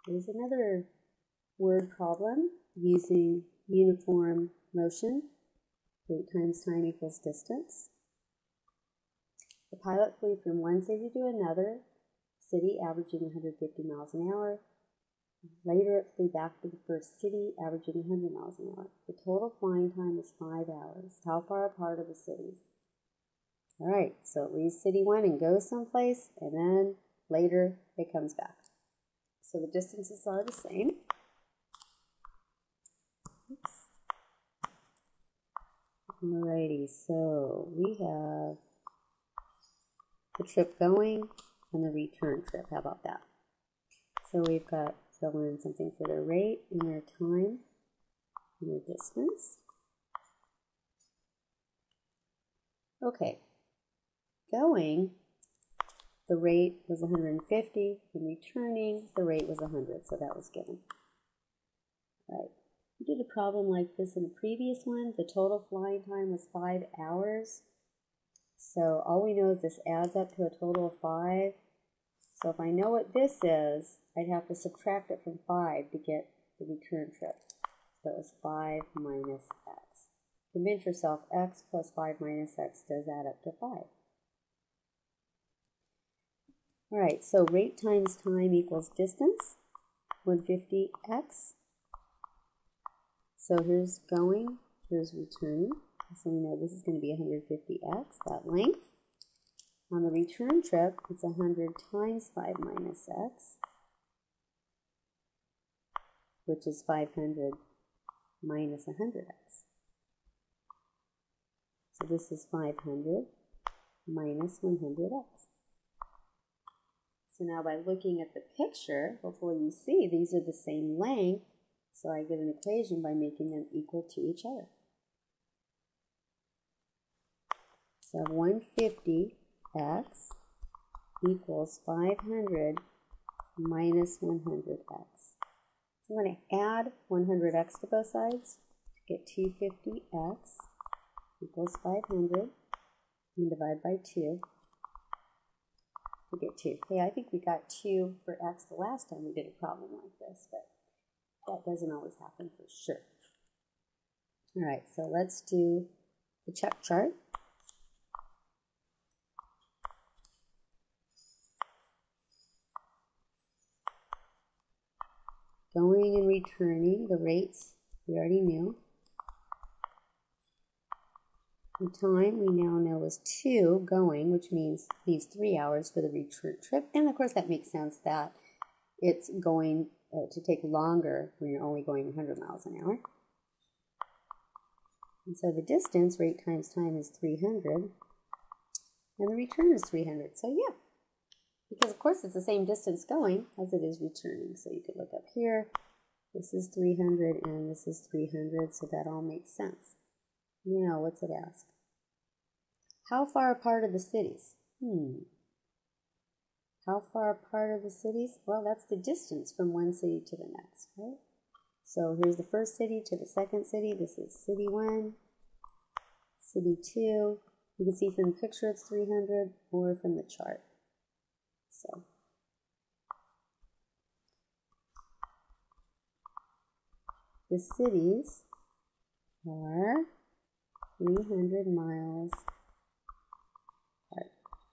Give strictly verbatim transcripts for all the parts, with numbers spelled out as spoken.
There's another word problem using uniform motion. Rate times time equals distance. The pilot flew from one city to another city, averaging one hundred fifty miles an hour. Later, it flew back to the first city, averaging one hundred miles an hour. The total flying time was five hours. How far apart are the cities? All right, so it leaves city one and goes someplace, and then later it comes back. So the distances are the same. Oops. Alrighty, so we have the trip going and the return trip. How about that? So we've got fill in something for their rate and their time and their distance. Okay, going, the rate was one hundred fifty, and returning, the rate was one hundred, so that was given. All right, we did a problem like this in the previous one. The total flying time was five hours. So all we know is this adds up to a total of five. So if I know what this is, I'd have to subtract it from five to get the return trip. So it was five minus x. Convince yourself x plus five minus x does add up to five. All right, so rate times time equals distance, one hundred fifty x. So here's going, here's returning. So we know this is going to be one hundred fifty x, that length. On the return trip, it's one hundred times five minus x, which is five hundred minus one hundred x. So this is five hundred minus one hundred x. So now by looking at the picture, hopefully you see these are the same length, so I get an equation by making them equal to each other. So one hundred fifty x equals five hundred minus one hundred x. So I'm going to add one hundred x to both sides to get two hundred fifty x equals five hundred and divide by two to get two. Hey, I think we got two for x the last time we did a problem like this, but that doesn't always happen for sure. All right, so let's do the check chart. Going and returning, the rates we already knew. The time we now know is two going, which means leaves three hours for the return trip. And of course that makes sense that it's going uh, to take longer when you're only going one hundred miles an hour. And so the distance, rate times time, is three hundred. And the return is three hundred. So yeah. Because of course it's the same distance going as it is returning. So you could look up here, this is three hundred and this is three hundred, so that all makes sense. Now, what's it ask? How far apart are the cities? Hmm. How far apart are the cities? Well, that's the distance from one city to the next, right? So here's the first city to the second city. This is city one, city two. You can see from the picture it's three hundred or from the chart. So the cities are three hundred miles apart.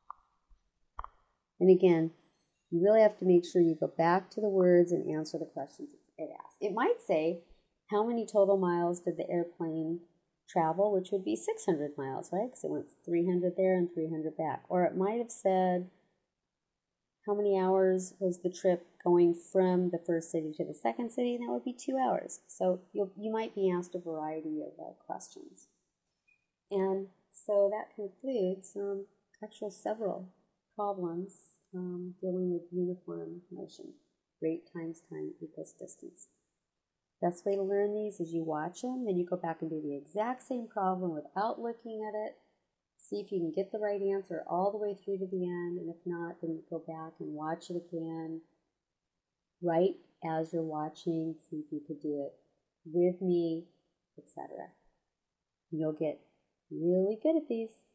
And again, you really have to make sure you go back to the words and answer the questions it asks. It might say, how many total miles did the airplane travel, which would be six hundred miles, right? Because it went three hundred there and three hundred back. Or it might have said, how many hours was the trip going from the first city to the second city? And that would be two hours. So you'll, you might be asked a variety of uh, questions. And so that concludes um, actual several problems um, dealing with uniform motion. Rate times time equals distance. Best way to learn these is you watch them, then you go back and do the exact same problem without looking at it. See if you can get the right answer all the way through to the end, and if not, then you go back and watch it again. Right as you're watching, see if you could do it with me, et cetera. You'll get really good at these.